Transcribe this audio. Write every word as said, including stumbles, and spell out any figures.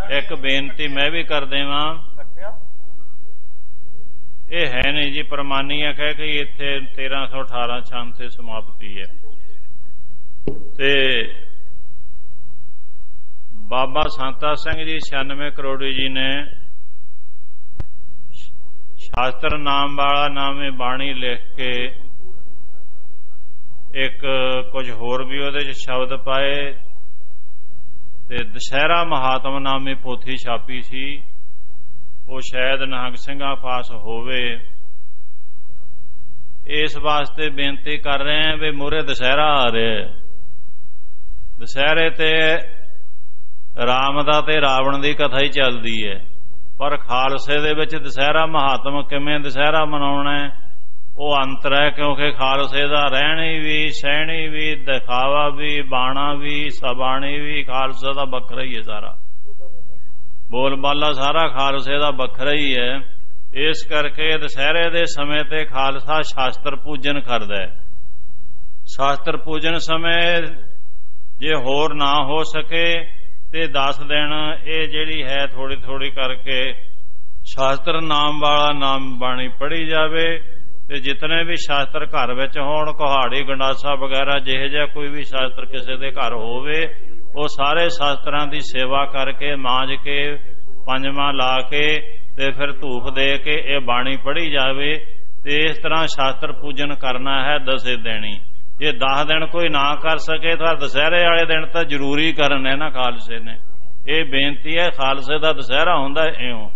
एक बेनती मैं भी कर देवां, ये है नहीं जी प्रमानी है कह के इत्थे तेरह सौ अठारह छंद से समाप्ति है। ते बाबा सांता सिंह जी छियानवे करोड़ी जी ने शास्त्र नाम वाला नामे बाणी लिख के एक कुछ होर भी उहदे च शब्द पाए ते दशहरा महात्म नामी पोथी छापी सी, वो शायद निहंग सिंघां पास होवे। इस वास्ते बेनती कर रहे हैं भी मूहरे दशहरा आ रहा है, दशहरे ते राम दा ते रावण दी कथा ही चलदी है, पर खालसे दे विच दशहरा महात्म किवें दशहरा मनाउणा है वो अंतर है, क्योंकि खालसे दा रहणी भी सहणी भी दिखावा भी बाणा भी सबाणी भी खालसे दा बखरा ही है, सारा बोल बाला सारा खालसे दा बखरा ही है। इस करके दशहरे दे समय ते खालसा शास्त्र पूजन करदा है। शास्त्र पूजन समय जे होर ना हो सके ते दस दिन ये जिहड़ी है थोड़ी थोड़ी करके शास्त्र नाम वाला नाम बाणी पढ़ी जावे ते जितने भी शास्त्र घर विच होण, कुहाड़ी गंडासा वगैरह जिहे जिहा कोई भी शास्त्र किसी दे घर होवे वो सारे शास्त्रां दी सेवा करके मांज के पंजवां ला के ते फिर धूफ दे के ये बाणी पढ़ी जावे। ते इस तरह शास्त्र पूजन करना है दसे दिनी। जे दस दिन कोई ना कर सके तो दशहरे वाले दिन तो जरूरी करने ना खालसे ने। ये बेनती है, खालसे दा दशहरा हुंदा इउं